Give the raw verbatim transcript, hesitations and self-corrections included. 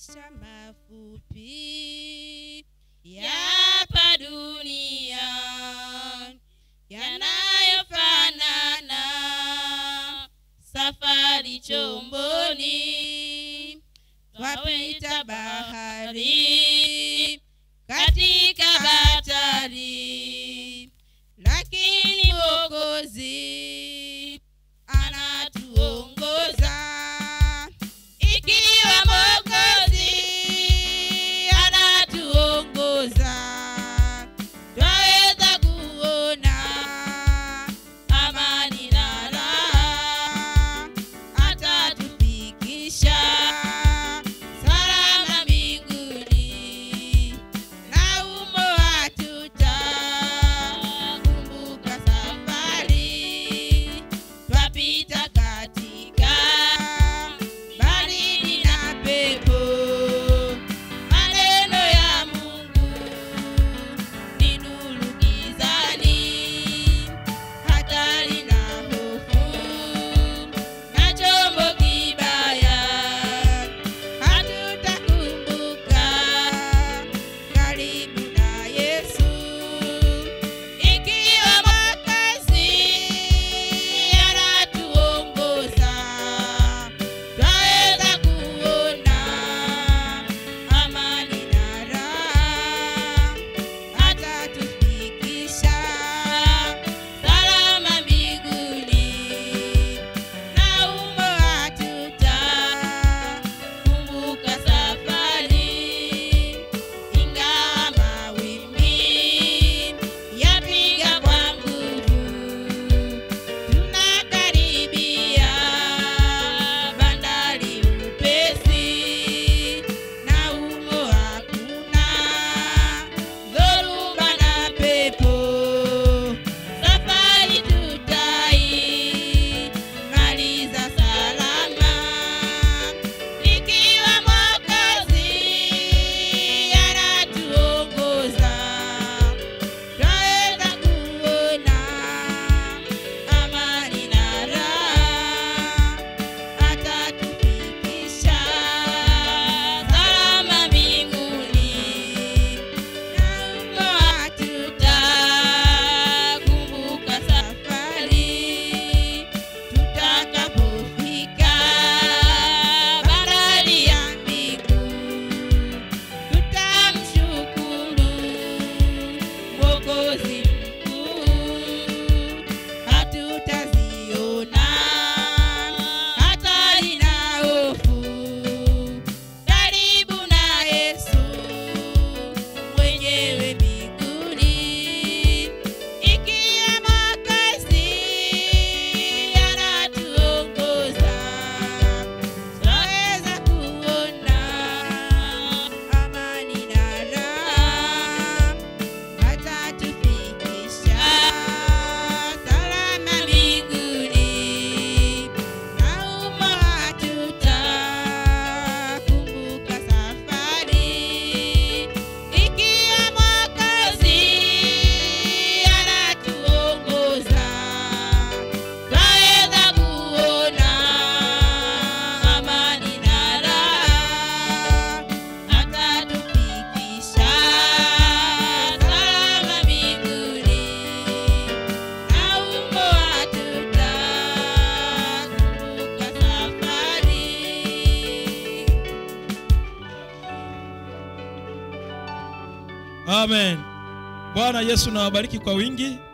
maisha mafupi ya hapa dunia yanayofanana safari chomboni, twapita bahari katika hatari, lakini Mwokozi anatuongoza. Ikiwa Mwokozi anatuongoza, twaweza kuona amani na raha, atatufikisha salama mbinguni, na humo hatutakumbuka safari, twapita katika baridi na pepo. Maneno ya Mungu ni nuru gizani, hatari na hofu na chombo kibaya, hatutakumbuka karibu na Yesu. Ikiwa Mwokozi anatuongoza, twaweza kuona amani na raha, atatufikisha salama mbinguni, na humo hatutakumbuka safari. Ingawa mawimbi yapiga kwa nguvu, tunakaribia bandari upesi, na humo hakuna dhoruba na pepo. Safari tutaimaliza salama. Ikiwa Mwokozi anatuongoza, twaweza kuona amani na raha, atatufikisha salama mbinguni, na humo hatutakumbuka safari, tutakapofika bandari ya mbingu, tutamshukuru Mwokozi mkuu, hatutaziona hatari na hofu, karibu na Yesu mwenyewe mbinguni. Ikiwa Mwokozi anatuongoza, twaweza kuona amani na raha, atatufikisha salama mbinguni, na humo hatutakumbuka safari. Ikiwa Mwokozi anatuongoza, twaweza kuona amani na raha, atatufikisha salama mbinguni, na humo hatutakumbuka safari. Amen. Bwana Yesu na wabariki kwa wingi.